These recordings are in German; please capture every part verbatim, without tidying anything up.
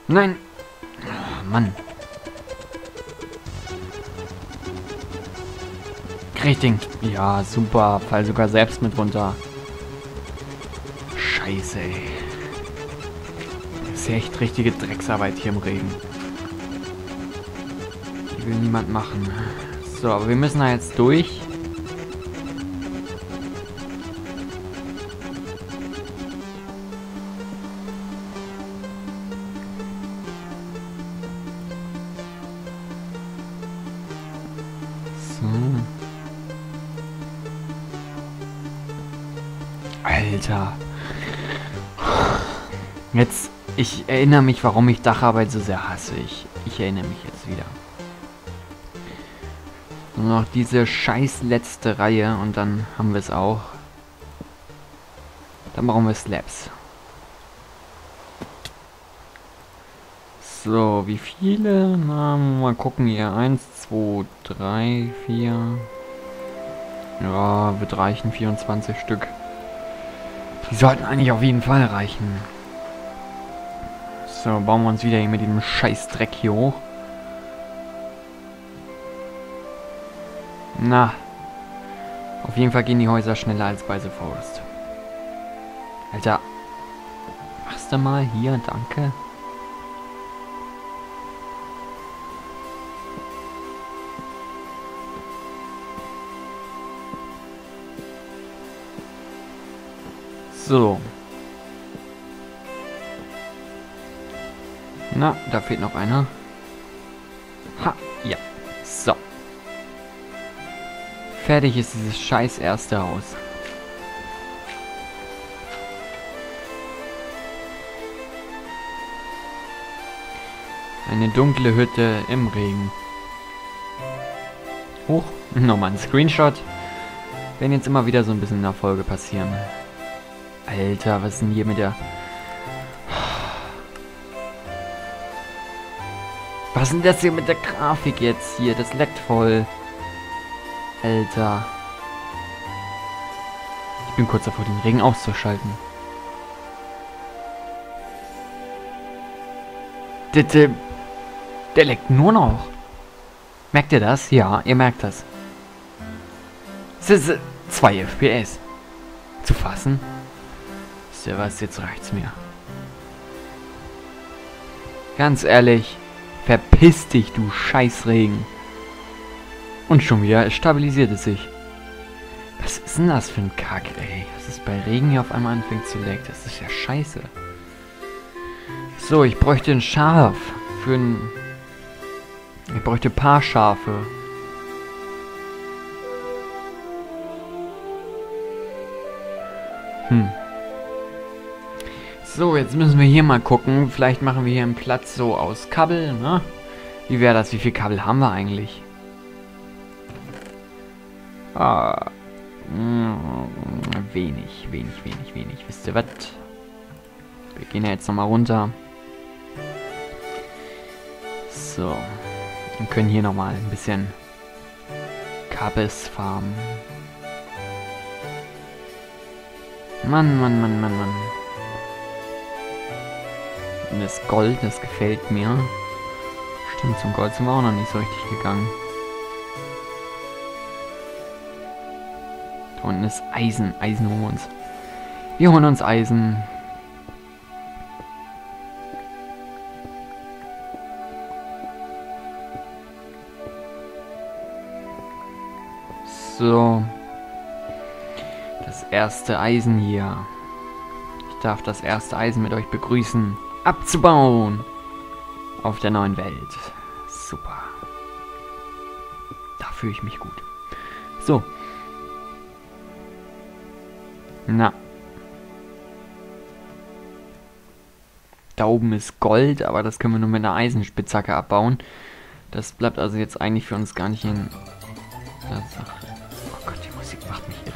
Nein! Oh, Mann. Richtig. Ja, super. Fall sogar selbst mit runter. Scheiße, ey. Das ist ja echt richtige Drecksarbeit hier im Regen. Die will niemand machen. So, aber wir müssen da jetzt durch. So. Alter. Jetzt, ich erinnere mich, warum ich Dacharbeit so sehr hasse. Ich, ich erinnere mich jetzt wieder. Nur noch diese scheiß letzte Reihe und dann haben wir es auch. Dann brauchen wir Slabs. So, wie viele? Na, mal gucken hier. Eins, zwei, drei, vier. Ja, wird reichen. vierundzwanzig Stück. Die sollten eigentlich auf jeden Fall reichen. So, bauen wir uns wieder hier mit diesem scheiß Dreck hier hoch. Na. Auf jeden Fall gehen die Häuser schneller als bei The Forest. Alter. Machst du mal hier, danke. So. Na, da fehlt noch einer. Ha, ja. So. Fertig ist dieses scheiß erste Haus. Eine dunkle Hütte im Regen. Hoch. Nochmal ein Screenshot. Werden jetzt immer wieder so ein bisschen in der Folge passieren. Alter, was ist denn hier mit der... Was ist denn das hier mit der Grafik jetzt hier? Das leckt voll. Alter. Ich bin kurz davor, den Regen auszuschalten. Der, der, der leckt nur noch. Merkt ihr das? Ja, ihr merkt das. Es ist zwei F P S. Zu fassen? Wisst ihr was? Jetzt reicht's mir. Ganz ehrlich. Verpiss dich, du Scheißregen. Und schon wieder stabilisiert es sich. Was ist denn das für ein Kack, ey? Dass es bei Regen hier auf einmal anfängt zu lecken. Das ist ja scheiße. So, ich bräuchte ein Schaf. Für ein... Ich bräuchte ein paar Schafe. Hm. So, jetzt müssen wir hier mal gucken. Vielleicht machen wir hier einen Platz so aus Kabel, ne? Wie wäre das? Wie viel Kabel haben wir eigentlich? Ah, mh, wenig, wenig, wenig, wenig. Wisst ihr was? Wir gehen ja jetzt nochmal runter. So. Und können hier nochmal ein bisschen Kabels farmen. Mann, Mann, Mann, Mann, Mann. Und das Gold, das gefällt mir. Stimmt, zum Gold sind wir auch noch nicht so richtig gegangen. Da unten ist Eisen. Eisen holen wir uns. Wir holen uns Eisen. So. Das erste Eisen hier. Ich darf das erste Eisen mit euch begrüßen. Abzubauen. Auf der neuen Welt. Super. Da fühle ich mich gut. So. Na. Da oben ist Gold, aber das können wir nur mit einer Eisenspitzhacke abbauen. Das bleibt also jetzt eigentlich für uns gar nicht in... Oh Gott, die Musik macht mich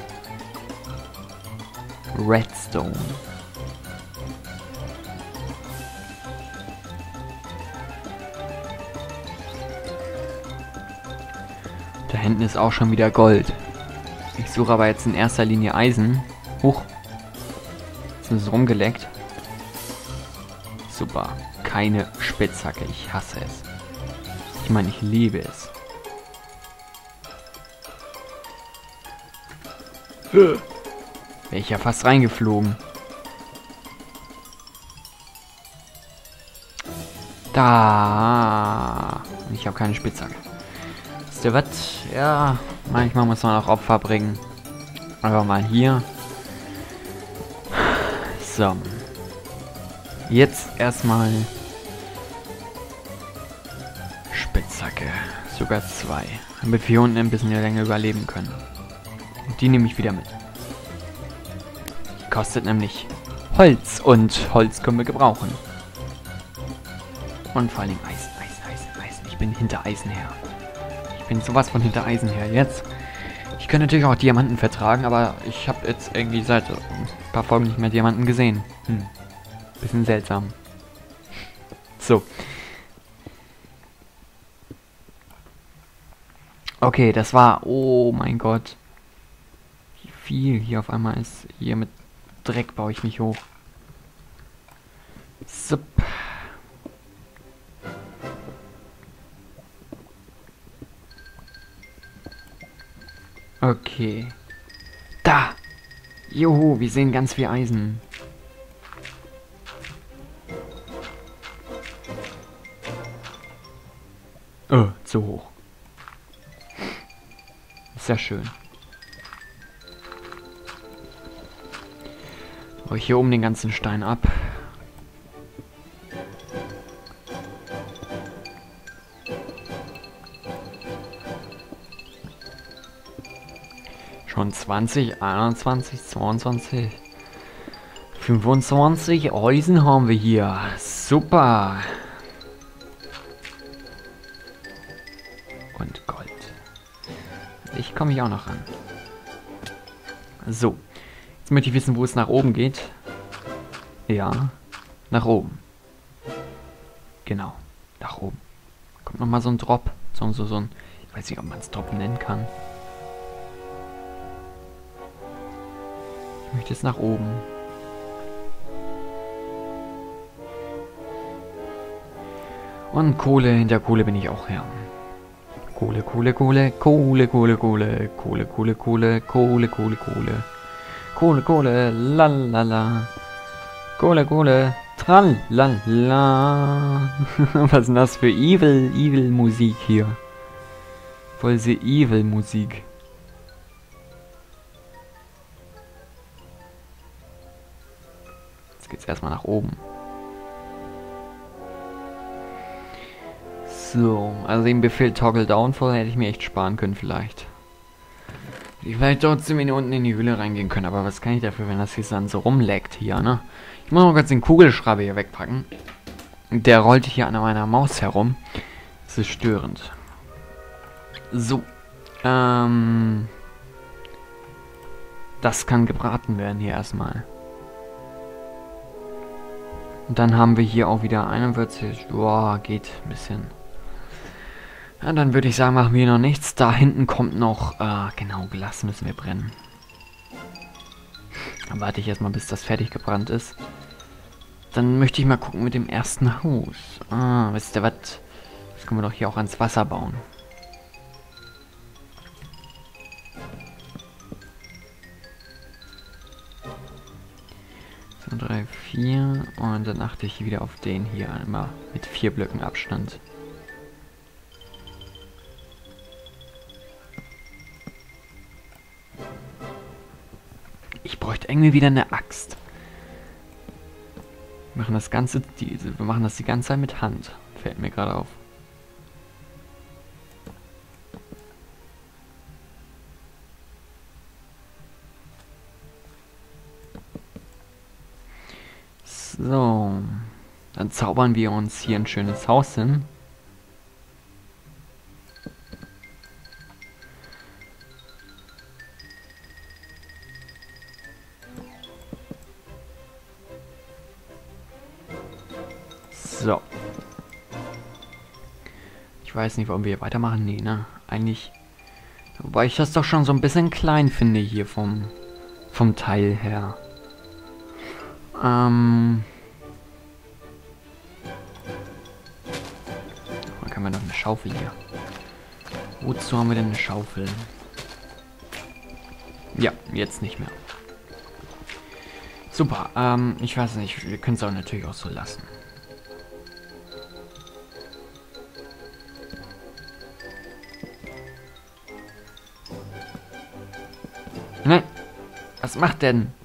irre. Redstone. Da hinten ist auch schon wieder Gold. Ich suche aber jetzt in erster Linie Eisen. Huch. Jetzt ist es rumgeleckt. Super. keine Spitzhacke. Ich hasse es. Ich meine, ich liebe es. Wäre ich ja fast reingeflogen. Da. Ich habe keine Spitzhacke. Wisst ihr was? Ja, manchmal muss man auch Opfer bringen. Aber mal hier. So. Jetzt erstmal Spitzhacke. Sogar zwei. Damit wir hier unten ein bisschen länger überleben können. Und die nehme ich wieder mit. Die kostet nämlich Holz. Und Holz können wir gebrauchen. Und vor allem Eisen, Eisen, Eisen, Eisen. Ich bin hinter Eisen her. Ich bin sowas von hinter Eisen her. Jetzt. Ich könnte natürlich auch Diamanten vertragen, aber ich habe jetzt irgendwie seit ein paar Folgen nicht mehr Diamanten gesehen. Hm. Bisschen seltsam. So. Okay, das war... Oh mein Gott. Wie viel hier auf einmal ist. Hier mit Dreck baue ich mich hoch. Sup. Okay. Da! Juhu, wir sehen ganz viel Eisen. Oh, zu hoch. Ist ja schön. Baue ich hier oben den ganzen Stein ab. Schon zwanzig, einundzwanzig, zweiundzwanzig, fünfundzwanzig Eisen haben wir hier. Super. Und Gold. Ich komme hier auch noch ran. So. Jetzt möchte ich wissen, wo es nach oben geht. Ja. Nach oben. Genau. Nach oben. Kommt nochmal so ein Drop. So, so, so ein... Ich weiß nicht, ob man es Drop nennen kann. Ich möchte jetzt nach oben. Und Kohle, hinter Kohle bin ich auch her. Kohle, Kohle, Kohle, Kohle, Kohle, Kohle, Kohle, Kohle, Kohle, Kohle, Kohle, Kohle. Kohle, Kohle, lalala. Kohle, Kohle, tralala. Was ist denn das für Evil, Evil Musik hier? Voll sehr Evil Musik. Jetzt erstmal nach oben. So, also den Befehl Toggle Downfall hätte ich mir echt sparen können vielleicht. Ich vielleicht trotzdem hier unten in die Höhle reingehen können, aber was kann ich dafür, wenn das hier dann so rumleckt hier, ne? Ich muss noch kurz den Kugelschreiber hier wegpacken. Der rollt hier an meiner Maus herum. Das ist störend. So. Ähm. Das kann gebraten werden hier erstmal. Und dann haben wir hier auch wieder einundvierzig. Boah, geht ein bisschen. Ja, dann würde ich sagen, machen wir noch nichts. Da hinten kommt noch, äh, genau, Glas müssen wir brennen. Dann warte ich erstmal, bis das fertig gebrannt ist. Dann möchte ich mal gucken mit dem ersten Haus. Ah, wisst ihr was? Das können wir doch hier auch ans Wasser bauen. drei, vier und dann achte ich wieder auf den hier immer mit vier Blöcken Abstand. Ich bräuchte irgendwie wieder eine Axt. Wir machen das Ganze, die, wir machen das die ganze Zeit mit Hand. Fällt mir gerade auf. So, dann zaubern wir uns hier ein schönes Haus hin. So. Ich weiß nicht, wollen wir hier weitermachen? Nee, ne? Eigentlich. Wobei ich das doch schon so ein bisschen klein finde hier vom, vom Teil her. Ähm. haben wir noch eine Schaufel hier. Wozu haben wir denn eine Schaufel? Ja, jetzt nicht mehr. Super, ähm, ich weiß nicht, wir können es auch natürlich auch so lassen. Nein, was macht denn?